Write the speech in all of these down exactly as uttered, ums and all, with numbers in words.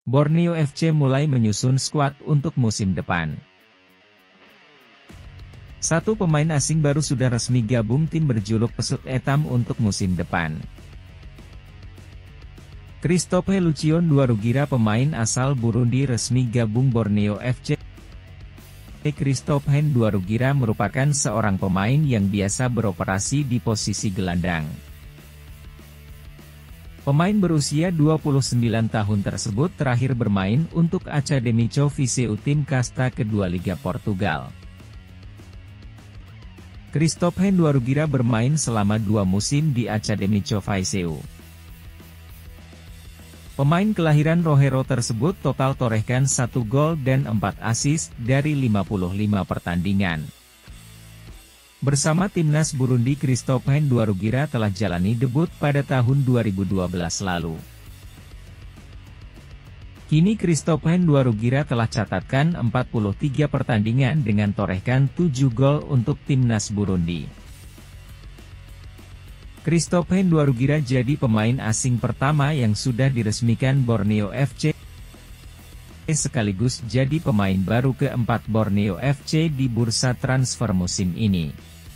Borneo F C mulai menyusun skuad untuk musim depan. Satu pemain asing baru sudah resmi gabung tim berjuluk Pesut Etam untuk musim depan. Christophe Lucion Duarugira, pemain asal Burundi, resmi gabung Borneo F C. Christophe Duarugira merupakan seorang pemain yang biasa beroperasi di posisi gelandang. Pemain berusia dua puluh sembilan tahun tersebut terakhir bermain untuk Academico Viseu, tim kasta kedua Liga Portugal. Christophe Duarugira bermain selama dua musim di Academico Viseu. Pemain kelahiran Rohero tersebut total torehkan satu gol dan empat assist dari lima puluh lima pertandingan. Bersama timnas Burundi, Christophe Duarugira telah jalani debut pada tahun dua ribu dua belas lalu. Kini Christophe Duarugira telah catatkan empat puluh tiga pertandingan dengan torehkan tujuh gol untuk timnas Burundi. Christophe Duarugira jadi pemain asing pertama yang sudah diresmikan Borneo F C, sekaligus jadi pemain baru keempat Borneo F C di bursa transfer musim ini.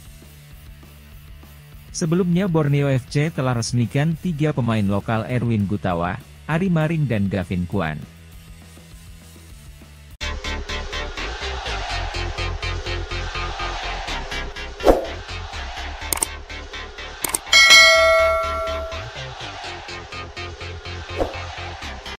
Sebelumnya Borneo F C telah resmikan tiga pemain lokal, Erwin Gutawa, Ari Maring dan Gavin Kwan.